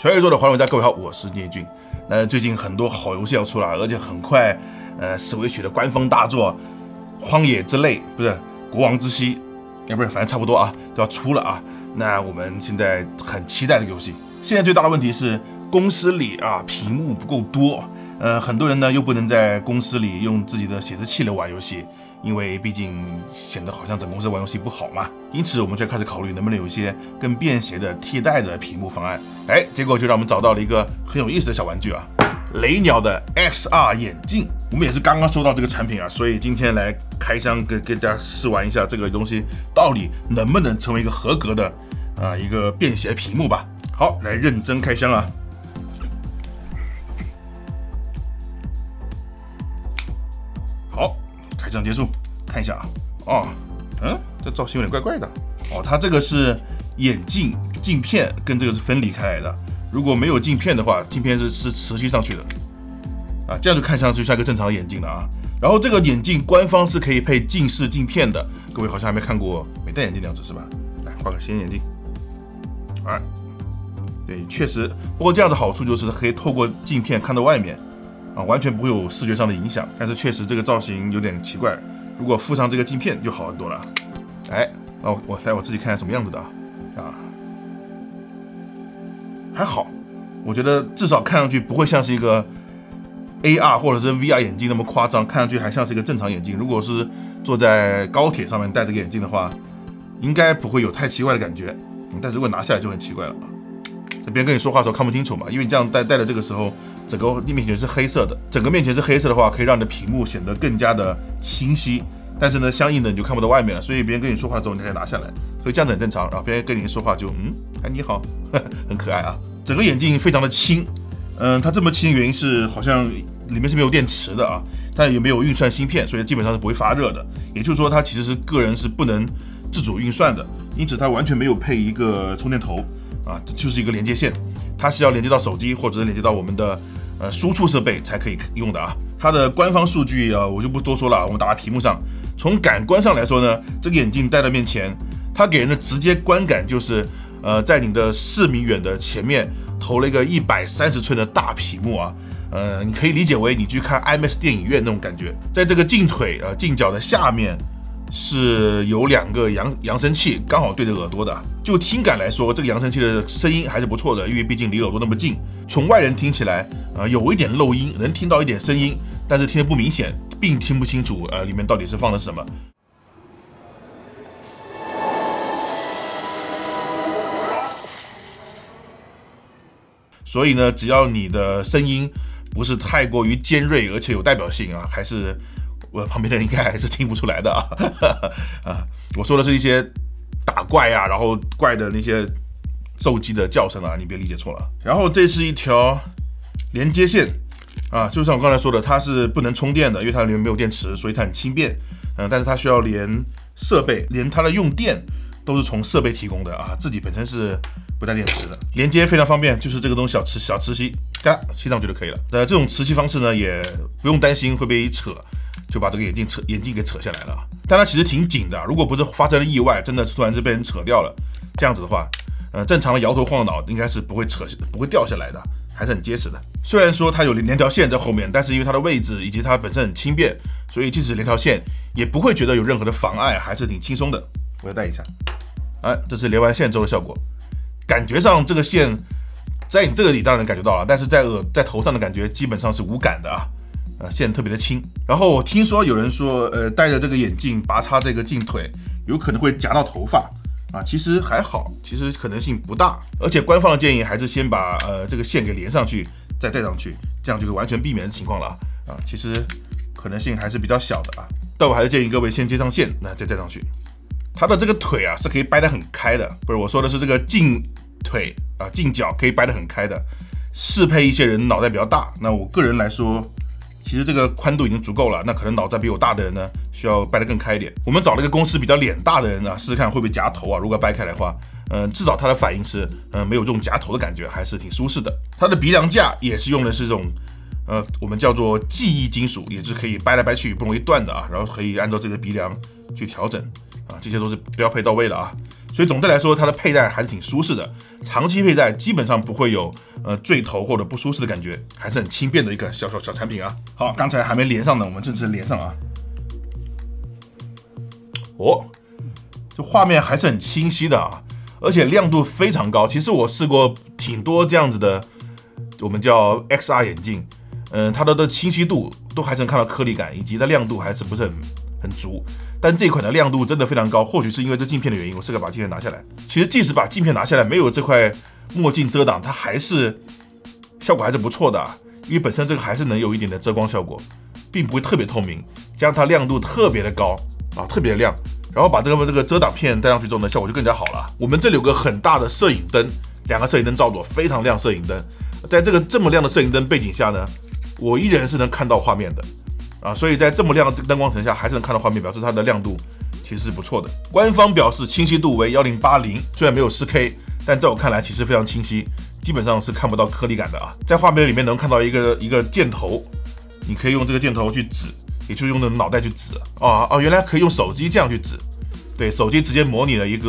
小宇宙的华人玩家，各位好，我是聂俊。那最近很多好游戏要出来，而且很快，Switch 的官方大作《荒野之泪》不是《国王之息》，不是，反正差不多啊，都要出了啊。那我们现在很期待这个游戏。现在最大的问题是公司里啊屏幕不够多，很多人呢又不能在公司里用自己的写字器来玩游戏。因为毕竟显得好像整公司玩游戏不好嘛，因此我们就开始考虑能不能有一些更便携的替代的屏幕方案。结果就让我们找到了一个很有意思的小玩具啊，雷鸟的 XR 眼镜。我们也是刚刚收到这个产品啊，所以今天来开箱跟大家试玩一下这个东西到底能不能成为一个合格的一个便携屏幕吧。好，来认真开箱啊。好。开箱结束，看一下啊，这造型有点怪怪的哦。它这个是眼镜镜片，跟这个是分离开来的。如果没有镜片的话，镜片是磁吸上去的啊，这样就看上去像一个正常的眼镜了啊。然后这个眼镜官方是可以配近视镜片的，各位好像还没看过没戴眼镜的样子是吧？来画个显眼镜，对，确实，不过这样的好处就是可以透过镜片看到外面。完全不会有视觉上的影响，但是确实这个造型有点奇怪。如果附上这个镜片就好很多了。我自己看看什么样子的还好，我觉得至少看上去不会像是一个 AR 或者是 VR 眼镜那么夸张，看上去还像是一个正常眼镜。如果是坐在高铁上面戴这个眼镜的话，应该不会有太奇怪的感觉。但是如果拿下来就很奇怪了。别人跟你说话的时候看不清楚嘛，因为你这样戴的这个时候，整个面前是黑色的，整个面前是黑色的话，可以让你的屏幕显得更加的清晰。但是呢，相应的你就看不到外面了，所以别人跟你说话的时候，你才拿下来，所以这样子很正常。然后别人跟你说话就你好，很可爱啊。整个眼镜非常的轻，它这么轻的原因是好像里面是没有电池的啊，但也没有运算芯片，所以基本上是不会发热的。也就是说，它其实是个人是不能自主运算的，因此它完全没有配一个充电头。就是一个连接线，它是要连接到手机或者是连接到我们的输出设备才可以用的啊。它的官方数据我就不多说了，我们打在屏幕上。从感官上来说呢，这个眼镜戴在面前，它给人的直接观感就是在你的4米远的前面投了一个130寸的大屏幕啊。你可以理解为你去看 IMAX 电影院那种感觉。在这个镜腿镜脚的下面。是有2个扬声器刚好对着耳朵的，就听感来说，这个扬声器的声音还是不错的，因为毕竟离耳朵那么近，从外人听起来有一点漏音，能听到一点声音，但是听得不明显，并听不清楚里面到底是放了什么。所以呢，只要你的声音不是太过于尖锐，而且有代表性还是。我旁边的人应该还是听不出来的我说的是一些打怪然后怪的那些兽机的叫声你别理解错了。然后这是一条连接线就像我刚才说的，它是不能充电的，因为它里面没有电池，所以它很轻便。但是它需要连设备，连它的用电都是从设备提供的自己本身是不带电池的。连接非常方便，就是这个东西小磁吸，吸上去就可以了。这种磁吸方式呢，也不用担心会被扯。就把这个眼镜给扯下来了，但它其实挺紧的。如果不是发生了意外，真的是突然被人扯掉了，这样子的话，正常的摇头晃脑应该是不会掉下来的，还是很结实的。虽然说它有连条线在后面，但是因为它的位置以及它本身很轻便，所以即使连条线也不会觉得有任何的妨碍，还是挺轻松的。我要戴一下，这是连完线之后的效果，感觉上这个线在你这个里当然能感觉到了，但是在头上的感觉基本上是无感的线特别的轻。然后我听说有人说，戴着这个眼镜拔插这个镜腿，有可能会夹到头发其实还好，其实可能性不大。而且官方的建议还是先把这个线给连上去，再戴上去，这样就可以完全避免的情况了其实可能性还是比较小的但我还是建议各位先接上线，再戴上去。它的这个腿是可以掰得很开的，不是我说的是这个镜腿镜脚可以掰得很开的，适配一些人脑袋比较大。那我个人来说。其实这个宽度已经足够了，那可能脑袋比我大的人呢，需要掰得更开一点。我们找了一个公司比较脸大的人试试看会不会夹头如果掰开来的话，至少他的反应是没有这种夹头的感觉，还是挺舒适的。它的鼻梁架也是用的是这种我们叫做记忆金属，也是可以掰来掰去不容易断的然后可以按照这个鼻梁去调整这些都是标配到位了所以总的来说，它的佩戴还是挺舒适的，长期佩戴基本上不会有坠头或者不舒适的感觉，还是很轻便的一个小产品啊。好，刚才还没连上呢，我们正式连上啊。哦，这画面还是很清晰的啊，而且亮度非常高。其实我试过挺多这样子的，我们叫 XR 眼镜，它的清晰度都还是能看到颗粒感，以及它亮度还是不是很足。但这款的亮度真的非常高，或许是因为这镜片的原因，我试着把镜片拿下来。其实即使把镜片拿下来，没有这块墨镜遮挡，它还是效果还是不错的啊，因为本身这个还是能有一点的遮光效果，并不会特别透明，加上它亮度特别的高啊，特别的亮。然后把这个遮挡片戴上去之后呢，效果就更加好了。我们这里有个很大的摄影灯，2个摄影灯照着，非常亮摄影灯。在这么亮的摄影灯背景下呢，我依然是能看到画面的。所以在这么亮的灯光层下，还是能看到画面，表示它的亮度其实是不错的。官方表示清晰度为1080，虽然没有4K， 但在我看来其实非常清晰，基本上是看不到颗粒感的啊。在画面里面能看到一个箭头，你可以用这个箭头去指，也就是用你的脑袋去指原来可以用手机这样去指，对，手机直接模拟了一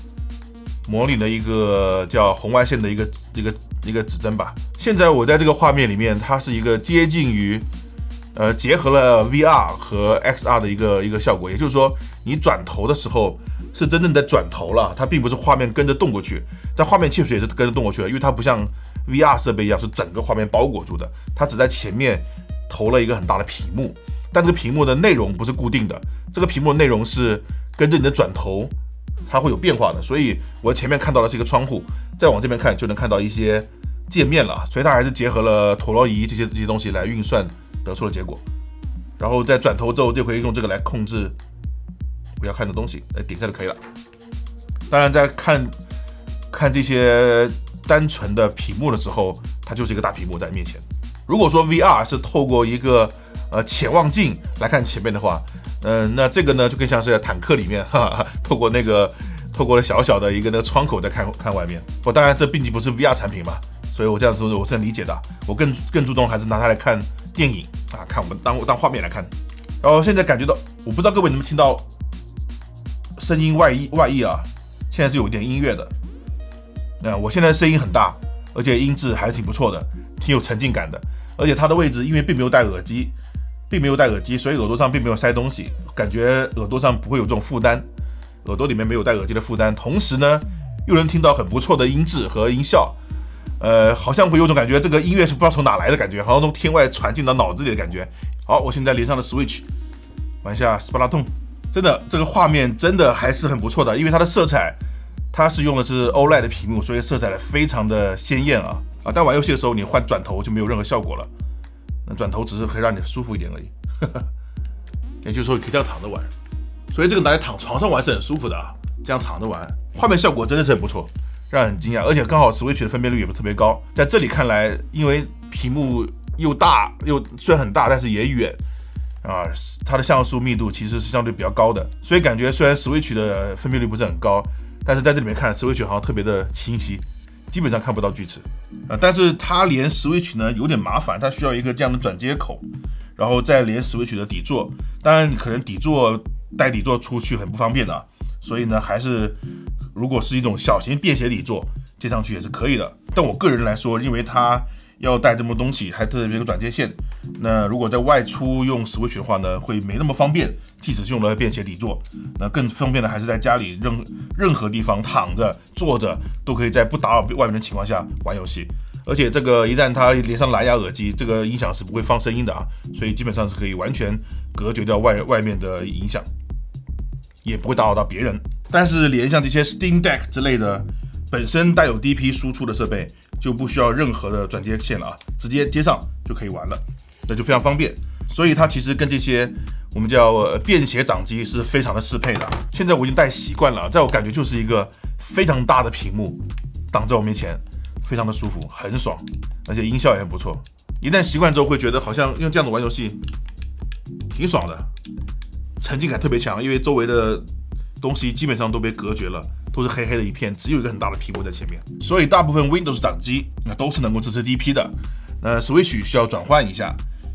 个叫红外线的一个指针吧。现在我在这个画面里面，它是一个接近于结合了 VR 和 XR 的一个效果，也就是说，你转头的时候是真正的转头了，它并不是画面跟着动过去，在画面确实也是跟着动过去了，因为它不像 VR 设备一样是整个画面包裹住的，它只在前面投了一个很大的屏幕，但这个屏幕的内容不是固定的，这个屏幕的内容是跟着你的转头，它会有变化的，所以我前面看到的是一个窗户，再往这边看就能看到一些界面了，所以它还是结合了陀螺仪这些东西来运算得出了结果，然后在转头之后就可以用这个来控制我要看的东西，点开就可以了。当然，在看这些单纯的屏幕的时候，它就是一个大屏幕在面前。如果说 VR 是透过一个潜望镜来看前面的话，那这个呢就更像是在坦克里面，透过了小小的一个那个窗口在看外面。当然这毕竟不是 VR 产品嘛，所以我这样说我是很理解的。我更注重还是拿它来看电影啊，看我们当画面来看。然后现在感觉到，我不知道各位能不能听到声音外溢啊，现在是有一点音乐的。我现在声音很大，而且音质还是挺不错的，挺有沉浸感的。而且它的位置因为并没有戴耳机，所以耳朵上并没有塞东西，感觉耳朵上不会有这种负担，耳朵里面没有戴耳机的负担。同时呢，又能听到很不错的音质和音效。好像会有种感觉，这个音乐是不知道从哪来的感觉，好像从天外传进到脑子里的感觉。好，我现在连上了 Switch， 玩一下斯巴达通。真的，这个画面真的还是很不错的，因为它的色彩，它是用的是 OLED 的屏幕，所以色彩非常的鲜艳啊。但玩游戏的时候你换转头就没有任何效果了，那转头只是可以让你舒服一点而已。也就是说你可以这样躺着玩，所以这个拿来躺床上玩是很舒服的啊，这样躺着玩，画面效果真的是很不错。让人很惊讶，而且刚好 Switch 的分辨率也不是特别高，在这里看来，因为屏幕又大虽然很大，但是也远啊，它的像素密度其实是相对比较高的，所以感觉虽然 Switch 的分辨率不是很高，但是在这里面看 Switch 好像特别的清晰，基本上看不到锯齿但是它连 Switch 呢有点麻烦，它需要一个这样的转接口，然后再连 Switch 的底座，当然你可能带底座出去很不方便的，所以呢还是。如果是一种小型便携底座，接上去也是可以的。但我个人来说，因为它要带这么多东西，还特别有个转接线，那如果在外出用 Switch 的话呢，会没那么方便。即使是用了便携底座，那更方便的还是在家里任何地方躺着、坐着，都可以在不打扰外面的情况下玩游戏。而且这个一旦它连上蓝牙耳机，这个音响是不会放声音的啊，所以基本上是可以完全隔绝掉外面的影响。也不会打扰到别人，但是连像这些 Steam Deck 之类的本身带有 DP 输出的设备，就不需要任何的转接线了啊，直接接上就可以玩了，那就非常方便。所以它其实跟这些我们叫便携掌机是非常的适配的。现在我已经戴习惯了，在我感觉就是一个非常大的屏幕挡在我面前，非常的舒服，很爽，而且音效也很不错。一旦习惯之后，会觉得好像用这样子玩游戏挺爽的。沉浸感特别强，因为周围的东西基本上都被隔绝了，都是黑黑的一片，只有一个很大的屏幕在前面。所以大部分 Windows 掌机都是能够支持 DP 的。Switch 需要转换一下，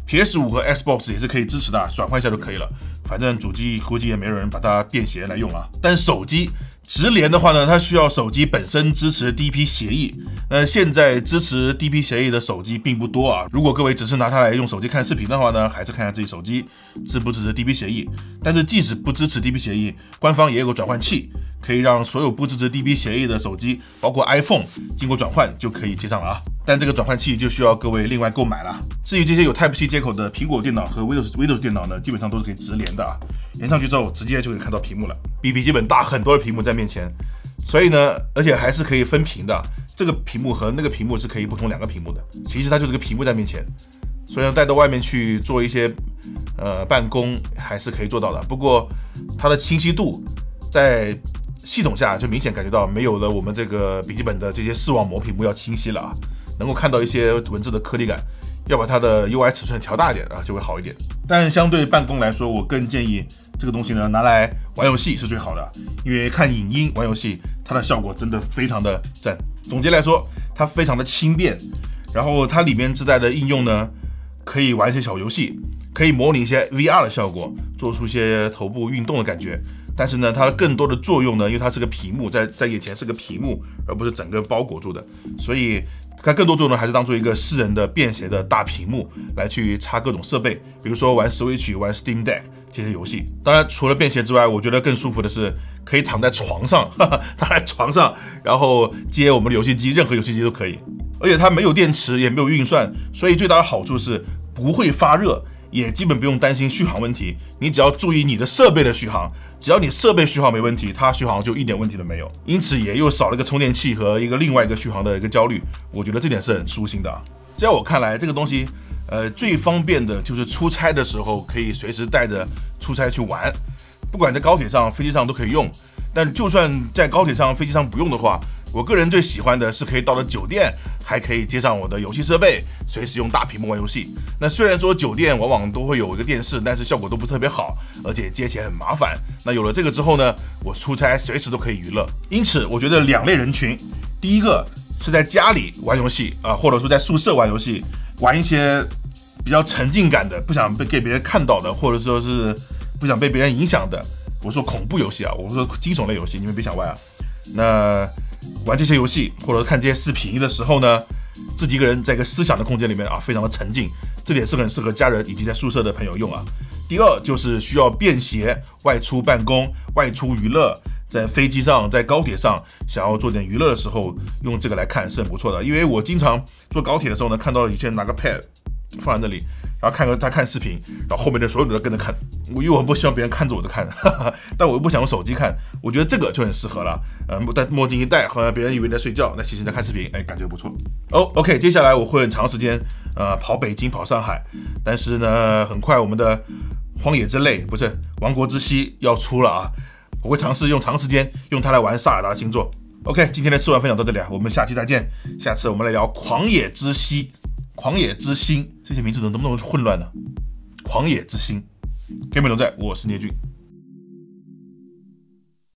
PS5 和 Xbox 也是可以支持的，转换一下就可以了。反正主机估计也没有人把它便携来用啊。但手机直连的话呢，它需要手机本身支持 DP 协议。现在支持 DP 协议的手机并不多啊。如果各位只是拿它来用手机看视频的话呢，还是看一下自己手机支不支持 DP 协议。但是即使不支持 DP 协议，官方也有个转换器，可以让所有不支持 DP 协议的手机，包括 iPhone， 经过转换就可以接上了啊。但这个转换器就需要各位另外购买了。至于这些有 Type-C 接口的苹果电脑和 Windows 电脑呢，基本上都是可以直连的啊。连上去之后，直接就可以看到屏幕了，比笔记本大很多的屏幕在面前。所以呢，而且还是可以分屏的，这个屏幕和那个屏幕是可以不同2个屏幕的。其实它就是个屏幕在面前，所以带到外面去做一些办公还是可以做到的。不过它的清晰度在系统下就明显感觉到没有了我们这个笔记本的这些视网膜屏幕要清晰了啊，能够看到一些文字的颗粒感。要把它的 UI 尺寸调大一点啊，就会好一点。但相对办公来说，我更建议这个东西呢拿来玩游戏是最好的，因为看影音、玩游戏，它的效果真的非常的赞。总结来说，它非常的轻便，然后它里面自带的应用呢，可以玩一些小游戏，可以模拟一些 VR 的效果，做出一些头部运动的感觉。但是呢，它更多的作用呢，因为它是个屏幕，在眼前是个屏幕，而不是整个包裹住的，所以它更多作用呢，还是当做一个私人的便携的大屏幕来去插各种设备，比如说玩 Switch、玩 Steam Deck 这些游戏。当然，除了便携之外，我觉得更舒服的是可以躺在床上，躺在床上，然后接我们的游戏机，任何游戏机都可以。而且它没有电池，也没有运算，所以最大的好处是不会发热。也基本不用担心续航问题，你只要注意你的设备的续航，只要你设备续航没问题，它续航就一点问题都没有，因此也又少了一个充电器和另外一个续航的一个焦虑，我觉得这点是很舒心的啊。在我看来，这个东西，最方便的就是出差的时候可以随时带着出差去玩，不管在高铁上、飞机上都可以用。但就算在高铁上、飞机上不用的话，我个人最喜欢的是可以到了酒店，还可以接上我的游戏设备，随时用大屏幕玩游戏。那虽然说酒店往往都会有一个电视，但是效果都不特别好，而且接起来很麻烦。那有了这个之后呢，我出差随时都可以娱乐。因此，我觉得2类人群，第一个是在家里玩游戏啊，或者说在宿舍玩游戏，玩一些比较沉浸感的，不想被别人看到的，或者说是不想被别人影响的。我说恐怖游戏啊，我说惊悚类游戏，你们别想歪啊。那玩这些游戏或者看这些视频的时候呢，自己一个人在一个思想的空间里面啊，非常的沉浸，这点是很适合家人以及在宿舍的朋友用啊。第二就是需要便携外出办公、外出娱乐，在飞机上、在高铁上想要做点娱乐的时候，用这个来看是很不错的。因为我经常坐高铁的时候呢，看到有些人拿个 pad 放在那里，然后他看视频，然后后面的所有人都跟着看。因为我不希望别人看着我在看，但我又不想用手机看，我觉得这个就很适合了。戴墨镜一戴，好像别人以为在睡觉，那其实在看视频，感觉不错。OK， 接下来我会很长时间跑北京、跑上海，但是呢，很快我们的荒野之泪不是王国之息要出了啊，我会尝试用长时间用它来玩萨尔达星座。OK， 今天的试玩分享到这里啊，我们下期再见。下次我们来聊狂野之息、狂野之心，这些名字怎么那么混乱呢？狂野之心。Game 龙在，我是聂俊。